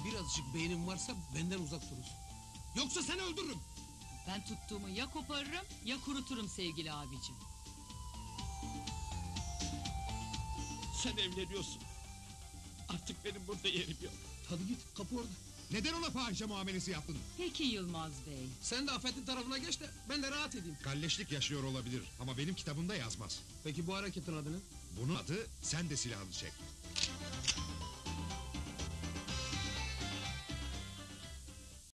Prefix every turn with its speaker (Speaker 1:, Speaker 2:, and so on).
Speaker 1: birazcık beynin varsa benden uzak durursun. Yoksa seni öldürürüm.
Speaker 2: Ben tuttuğumu ya koparırım ya kuruturum sevgili abicim.
Speaker 3: Sen evleniyorsun. Artık benim burada yerim yok.
Speaker 1: Hadi git, kapı orada.
Speaker 4: Neden ona fahişe muamelesi yaptın?
Speaker 2: Peki Yılmaz Bey.
Speaker 1: Sen de Affet'in tarafına geç de ben de rahat edeyim.
Speaker 4: Kalleşlik yaşıyor olabilir ama benim kitabımda yazmaz.
Speaker 1: Peki bu hareketin adı ne?
Speaker 4: Bunun adı sen de silahını çek.